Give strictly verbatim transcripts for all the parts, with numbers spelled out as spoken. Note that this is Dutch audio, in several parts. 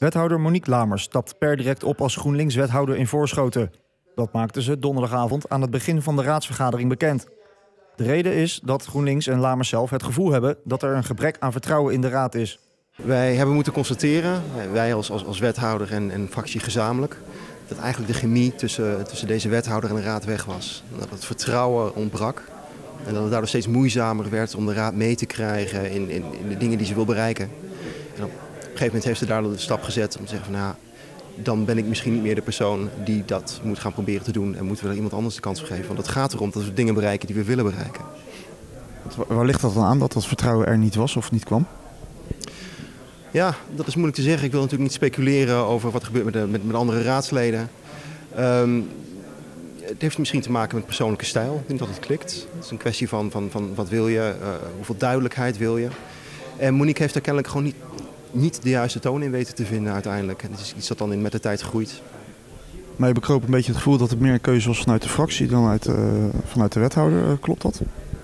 Wethouder Monique Lamers stapt per direct op als GroenLinks-wethouder in Voorschoten. Dat maakte ze donderdagavond aan het begin van de raadsvergadering bekend. De reden is dat GroenLinks en Lamers zelf het gevoel hebben dat er een gebrek aan vertrouwen in de raad is. Wij hebben moeten constateren, wij als, als, als wethouder en, en fractie gezamenlijk, dat eigenlijk de chemie tussen, tussen deze wethouder en de raad weg was. Dat het vertrouwen ontbrak en dat het daardoor steeds moeizamer werd om de raad mee te krijgen in, in, in de dingen die ze wil bereiken. En op een gegeven moment heeft ze daar de stap gezet om te zeggen van nou, dan ben ik misschien niet meer de persoon die dat moet gaan proberen te doen en moeten we er iemand anders de kans voor geven. Want het gaat erom dat we dingen bereiken die we willen bereiken. Waar ligt dat dan aan dat dat vertrouwen er niet was of niet kwam? Ja, dat is moeilijk te zeggen. Ik wil natuurlijk niet speculeren over wat er gebeurt met, de, met, met andere raadsleden. Um, het heeft misschien te maken met persoonlijke stijl. Ik denk dat het klikt. Het is een kwestie van, van, van wat wil je, uh, hoeveel duidelijkheid wil je. En Monique heeft daar kennelijk gewoon niet, niet de juiste toon in weten te vinden uiteindelijk. En het is iets dat dan in, met de tijd groeit. Maar je bekroop een beetje het gevoel dat er meer keuze was vanuit de fractie dan uit, uh, vanuit de wethouder. Klopt dat?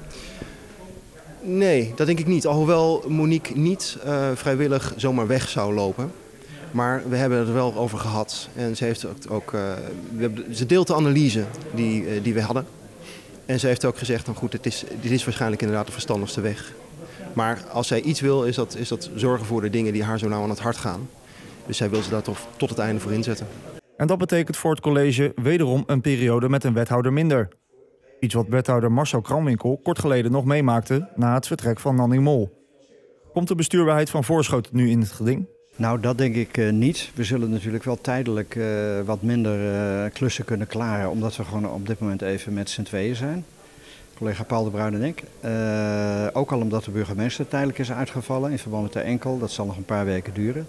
Nee, dat denk ik niet. Alhoewel Monique niet uh, vrijwillig zomaar weg zou lopen. Maar we hebben het er wel over gehad. En ze, heeft ook, ook, uh, we hebben, ze deelt de analyse die, uh, die we hadden. En ze heeft ook gezegd, nou goed, het is, dit is waarschijnlijk inderdaad de verstandigste weg. Maar als zij iets wil, is dat, is dat zorgen voor de dingen die haar zo nauw aan het hart gaan. Dus zij wil ze daar toch tot het einde voor inzetten. En dat betekent voor het college wederom een periode met een wethouder minder. Iets wat wethouder Marcel Kramwinkel kort geleden nog meemaakte na het vertrek van Nanning Mol. Komt de bestuurbaarheid van Voorschoten nu in het geding? Nou, dat denk ik uh, niet. We zullen natuurlijk wel tijdelijk uh, wat minder uh, klussen kunnen klaren, omdat we gewoon op dit moment even met z'n tweeën zijn. Collega Paul de Bruin en ik. Uh, ook al omdat de burgemeester tijdelijk is uitgevallen in verband met de enkel. Dat zal nog een paar weken duren.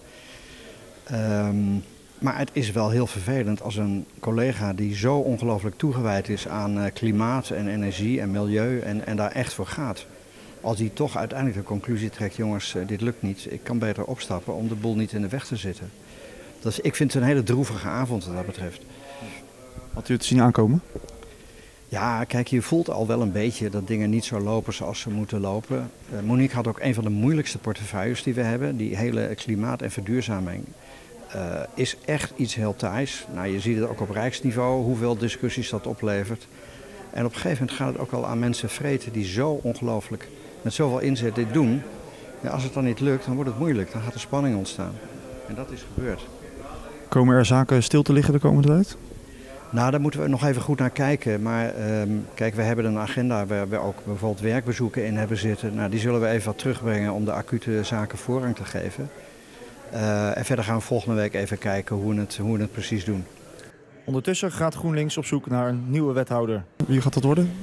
Um, Maar het is wel heel vervelend als een collega die zo ongelooflijk toegewijd is aan uh, klimaat en energie en milieu en, en daar echt voor gaat. Als die toch uiteindelijk de conclusie trekt, jongens, uh, dit lukt niet, ik kan beter opstappen om de boel niet in de weg te zitten. Dus ik vind het een hele droevige avond wat dat betreft. Had u het zien aankomen? Ja, kijk, je voelt al wel een beetje dat dingen niet zo lopen zoals ze moeten lopen. Uh, Monique had ook een van de moeilijkste portefeuilles die we hebben, die hele klimaat en verduurzaming. Uh, is echt iets heel taais. Nou, je ziet het ook op rijksniveau, hoeveel discussies dat oplevert. En op een gegeven moment gaat het ook al aan mensen vreten die zo ongelooflijk met zoveel inzet dit doen. Ja, als het dan niet lukt, dan wordt het moeilijk. Dan gaat er spanning ontstaan. En dat is gebeurd. Komen er zaken stil te liggen de komende tijd? Nou, daar moeten we nog even goed naar kijken. Maar um, kijk, we hebben een agenda waar we ook bijvoorbeeld werkbezoeken in hebben zitten. Nou, die zullen we even wat terugbrengen om de acute zaken voorrang te geven. Uh, en verder gaan we volgende week even kijken hoe we het, hoe we het precies doen. Ondertussen gaat GroenLinks op zoek naar een nieuwe wethouder. Wie gaat dat worden?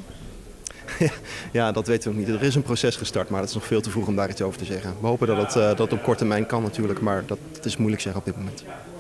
Ja, dat weten we nog niet. Er is een proces gestart, maar het is nog veel te vroeg om daar iets over te zeggen. We hopen dat het, uh, dat het op korte termijn kan natuurlijk, maar dat, dat is moeilijk zeggen op dit moment.